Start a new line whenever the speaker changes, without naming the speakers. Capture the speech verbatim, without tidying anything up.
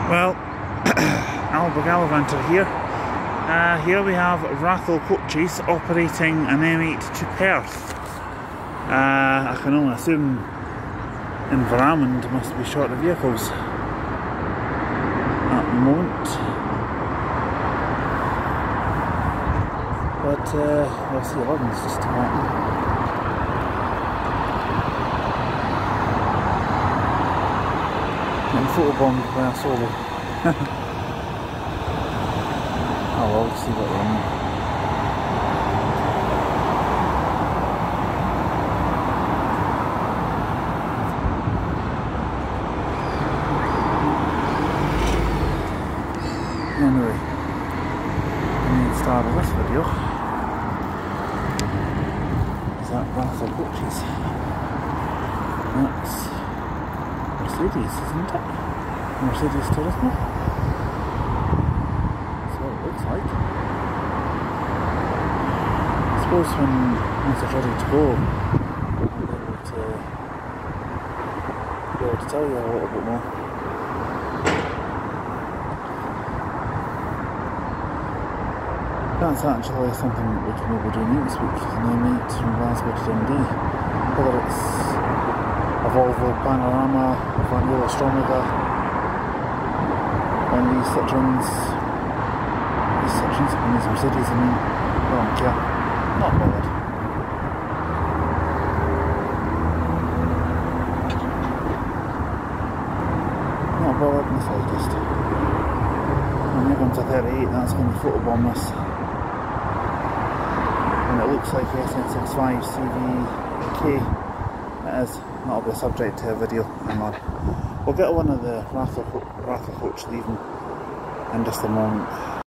Well, Albert Gallivanter here. Uh, here we have Rathall Coaches operating an M eight to Perth. Uh, I can only assume Inverarmond must be short of vehicles at the moment. But uh, we'll see, eleven's just starting. I'm photobombed by a solo. Oh well, we'll see what we're on. Anyway, the main star of this video is that Rathall Coaches. That's Mercedes, isn't it? Mercedes Turismo. So it looks like. I suppose when once it's ready to go, I'll be able to, be able to tell you a little bit more. That's actually something that we can maybe do next week, an M eight from Glasgow to Dundee. Whether it's a Volvo Panorama, a Vanilla Stromega, and these Citroens, these Citroens and these Mercedes, I mean, I don't care, not bothered. Not bothered in the slightest. When we go into thirty-eight, that's going to photobomb this. And it looks like S N sixty-five C V K. It is. That'll be a subject to a video. Hang on. We'll get one of the Rathall, Rathall Coach leaving in just a moment.